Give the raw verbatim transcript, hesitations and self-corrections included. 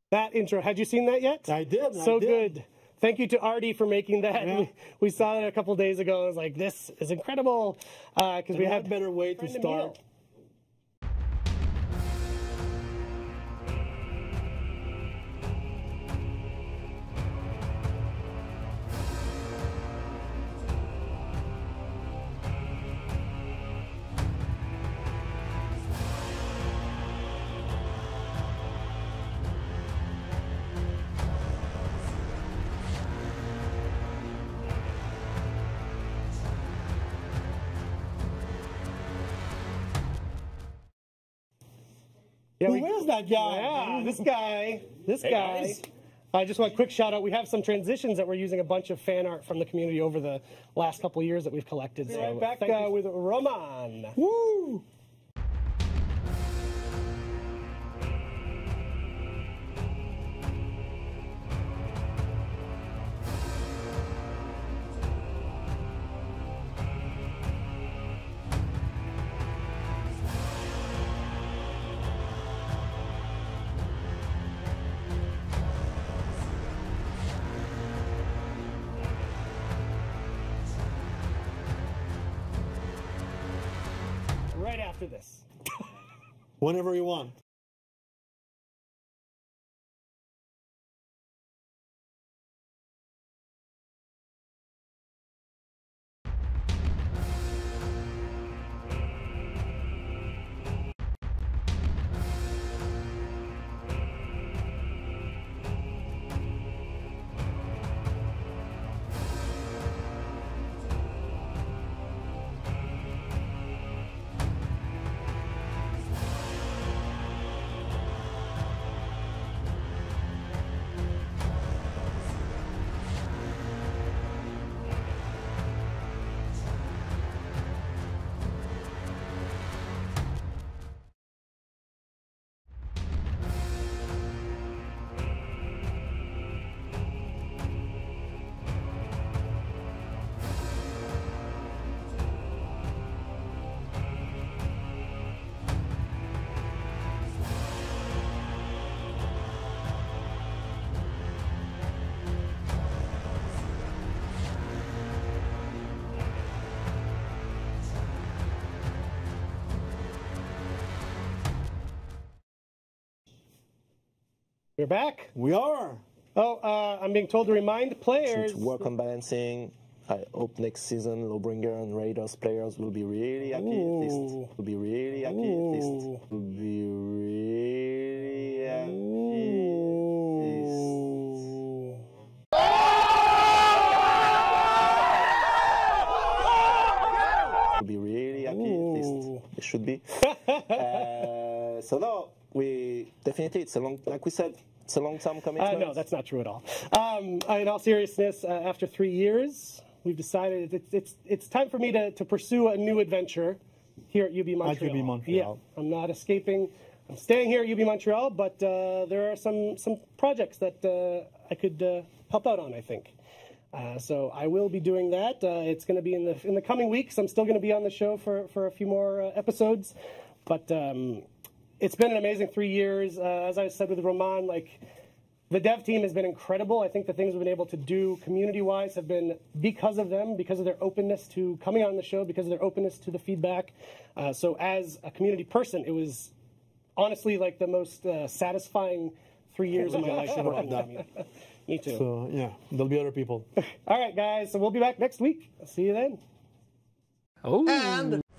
That intro, had you seen that yet? I did. So I did. good. Thank you to Artie for making that. Yeah. We, we saw it a couple days ago. I was like, this is incredible. Because uh, we had a better way to start. Yeah, Who we, is that guy? Yeah, this guy. This Hey, guy. guys. I just want a quick shout out. We have some transitions that we're using a bunch of fan art from the community over the last couple of years that we've collected. So Right back back uh, uh, with Roman. Woo! Right after this. Whenever you want. We're back. We are. Oh, uh, I'm being told to remind players. To work on balancing. I hope next season Lawbringer and Raiders players will be really happy Ooh. at least. Will be really happy Ooh. at least. Will be really happy Ooh. at least. Will be really happy Ooh. at least. It should be. uh, so no, we definitely it's a long, like we said, it's a long-term Uh, commitment. no, that's not true at all. Um, in all seriousness, uh, after three years, we've decided it's it's it's time for me to, to pursue a new adventure here at U B Montreal. At U B Montreal. Yeah, I'm not escaping. I'm staying here at U B Montreal, but uh, there are some some projects that uh, I could uh, help out on, I think. Uh, so I will be doing that. Uh, it's going to be in the in the coming weeks. I'm still going to be on the show for for a few more uh, episodes, but um, it's been an amazing three years. Uh, as I said with Roman, like the dev team has been incredible. I think the things we've been able to do community-wise have been because of them, because of their openness to coming on the show, because of their openness to the feedback. Uh, so as a community person, it was honestly like the most uh, satisfying three years of my life. Working with the community. Me too. So, yeah, there'll be other people. All right, guys. So we'll be back next week. I'll see you then. Oh. And